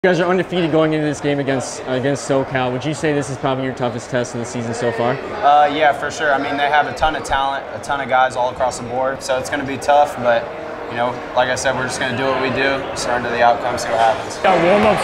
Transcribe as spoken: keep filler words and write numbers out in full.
You guys are undefeated going into this game against uh, against SoCal. Would you say this is probably your toughest test of the season so far? Uh, yeah, for sure. I mean, they have a ton of talent, a ton of guys all across the board, so it's going to be tough. But you know, like I said, we're just going to do what we do, surrender the outcome, see what happens. Yeah, warm-ups